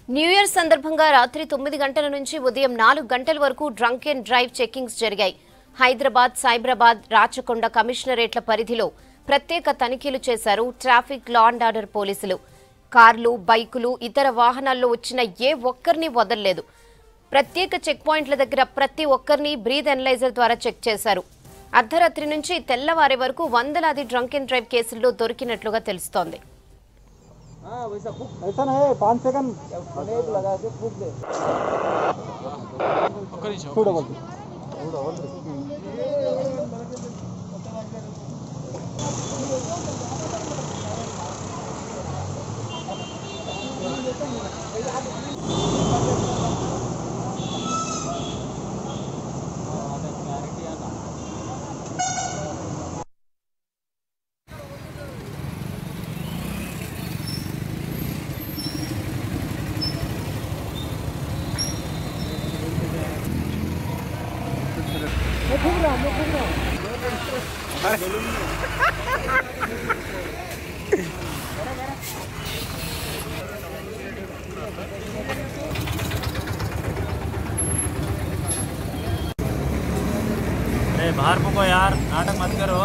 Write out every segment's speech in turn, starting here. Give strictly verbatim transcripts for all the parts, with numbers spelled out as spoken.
New year సందర్భంగా రాత్రి తొమ్మిది గంటల నుంచి ఉదయం నాలుగు గంటల వరకు డ్రంక్ అండ్ డ్రైవ్ చెకింగ్స్ జరిగాయి. హైదరాబాద్, సైబరాబాద్, రాచకొండ కమిషనరేట్ల పరిధిలో ప్రత్యేక తనిఖీలు చేశారు ట్రాఫిక్ లా అండ్ ఆర్డర్ పోలీసులు. కార్లు, బైకులు, ఇతర వాహనాల్లో వచ్చిన ఏ ఒక్కరిని వదలలేదు. ప్రత్యేక చెక్ పాయింట్ల దగ్గర ప్రతి ఒక్కరిని బ్రీత్ ఎనలైజర్ ద్వారా చెక్ చేశారు. అర్ధరాత్రి నుంచి తెల్లవారే వరకు వందలాది డ్రంక్ అండ్ డ్రైవ్ కేసుల్లో దొరికినట్లుగా తెలుస్తోంది. हाँ वैसा ऐसा ना है पाँच सेकंड एक लगा के फूक दे थोड़ा बोल थोड़ा बोल अरे बाहर को यार, नाटक मत करो।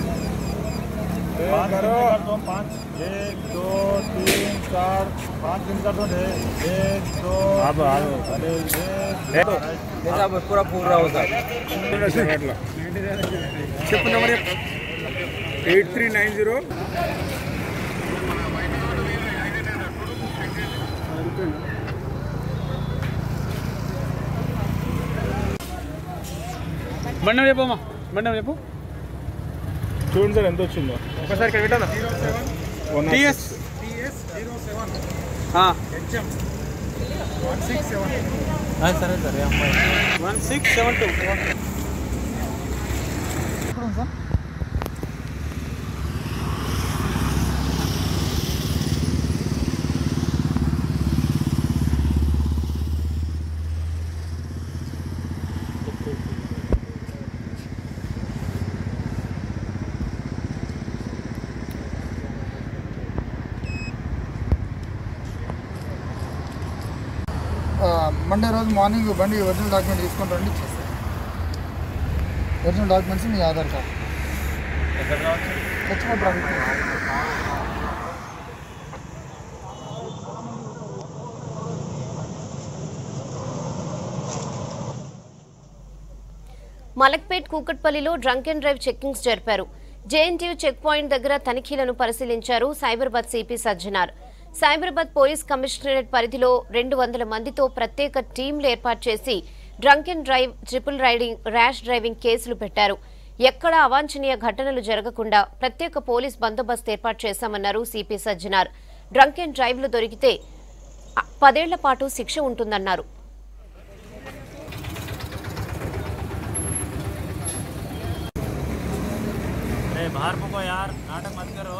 करो तो पाँच एक दो तीन चार पाँच दिन का तो दे एक दो अब अब पूरा पूरा होता ship number eight three nine zero బండి చెప్పమ్మా, బండి చెప్పు. చూడండి సార్ ఎంత వచ్చిందో ఒకసారి ఇక్కడ పెట్టాలా? టీఎస్ సరే సరే one six seven two Monday రోజు మార్నింగ్ బండి ఒరిజినల్ డాక్యుమెంట్ తీసుకొని రండి. ఒరిజినల్ డాక్యుమెంట్స్ మీ ఆధార్ కార్డ్ తెచ్చుకుంటారు. మలక్పేట్, కూకట్పల్లిలో డ్రంక్ అండ్ డ్రైవ్ చెకింగ్స్ జరిపారు. జేఎన్టీయూ చెక్ పాయింట్ దగ్గర తనిఖీలను పరిశీలించారు Cyberabad CP Sajjanar. Cyberabad police commissionerate పరిధిలో రెండు వందల మందితో ప్రత్యేక టీంలు ఏర్పాటు చేసి drunk and drive, triple riding, rash driving కేసులు పెట్టారు. ఎక్కడా అవాంఛనీయ ఘటనలు జరగకుండా ప్రత్యేక పోలీస్ బందోబస్తు ఏర్పాటు చేశామన్నారు సిపి సజ్జనార్. డ్రంక్ అండ్ డ్రైవ్లు దొరికితే పదేళ్ల పాటు శిక్ష ఉంటుందన్నారు. बाहर को यार, नाटक मत करो.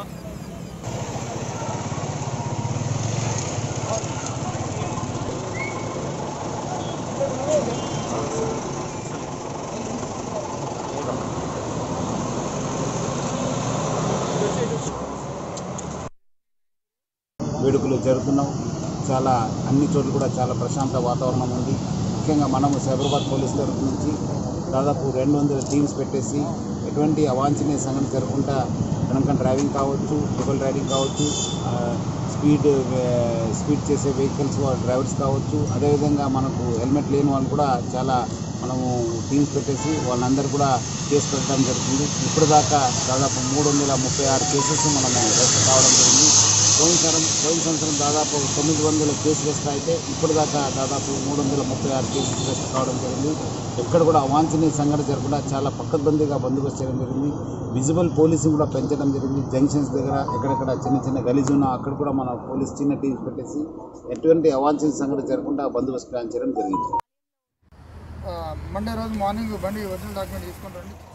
వేడుకలు జరుగుతున్నాం. చాలా అన్ని చోట్ల కూడా చాలా ప్రశాంత వాతావరణం ఉంది. ముఖ్యంగా మనము సైబరాబాద్ పోలీస్ తరఫు నుంచి దాదాపు రెండు వందల టీమ్స్ పెట్టేసి ఎటువంటి అవాంఛనీయ సంఘటన జరగకుండా డ్రంక్ అండ్ డ్రైవింగ్ కావచ్చు, ట్రిపుల్ రైడింగ్ కావచ్చు, స్పీడ్ స్పీడ్ చేసే వెహికల్స్ డ్రైవర్స్ కావచ్చు, అదేవిధంగా మనకు హెల్మెట్ లేని వాళ్ళు కూడా చాలా మనము టీమ్స్ పెట్టేసి వాళ్ళందరూ కూడా కేసు పెట్టడం జరుగుతుంది. ఇప్పుడు దాకా దాదాపు మూడు వందల ముప్పై ఆరు కేసెస్ మనము రెస్ట్ కావడం జరిగింది. పోయిన సంవత్సరం పోయిన సంవత్సరం దాదాపు తొమ్మిది వందల కేసులు రెస్ట్ అయితే ఇప్పుడు దాకా దాదాపు మూడు వందల ముప్పై ఆరు కేసులు రెస్ట్ కావడం జరిగింది. ఎక్కడ కూడా అవాంఛనీయ సంఘటన జరగకుండా చాలా పక్కబందీగా బందోబస్తు చేయడం జరిగింది. విజిబుల్ పోలీసింగ్ కూడా పెంచడం జరిగింది. జంక్షన్స్ దగ్గర ఎక్కడెక్కడ చిన్న చిన్న గలీజ్ ఉన్నా అక్కడ కూడా మన పోలీస్ చిన్న టీమ్స్ పెట్టేసి ఎటువంటి అవాంఛనీయ సంఘటన జరగకుండా బందోబస్తు ప్లాన్ చేయడం జరిగింది. మండే రోజు మార్నింగ్ బండి ఒరిజినల్ డాక్యుమెంట్ తీసుకొని రండి.